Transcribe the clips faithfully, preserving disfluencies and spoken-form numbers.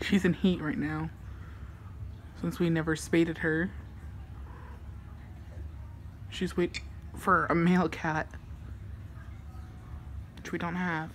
She's in heat right now, since we never spaded her. She's waiting for a male cat, which we don't have.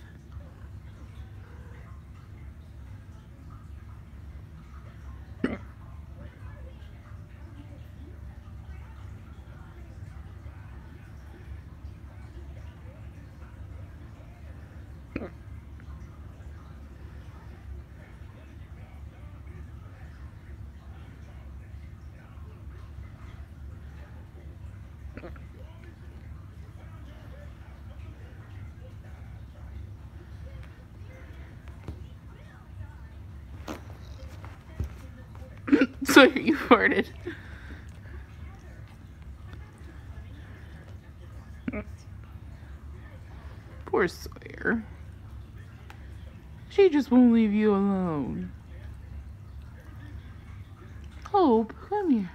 So you farted. Poor Sawyer. She just won't leave you alone. Hope, come here.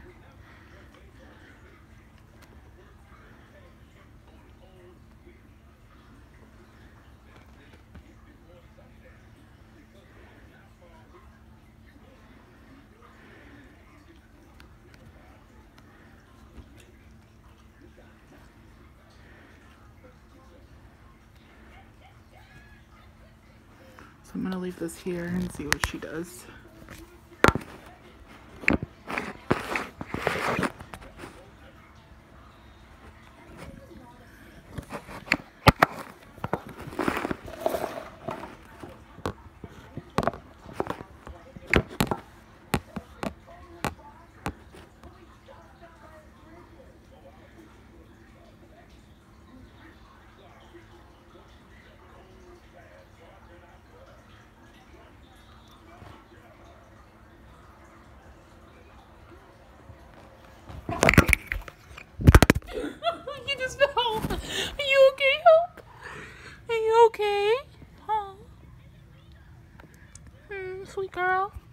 So I'm gonna leave this here and see what she does. You just fell. Are you okay, Hope? Are you okay? Huh? Hmm, sweet girl.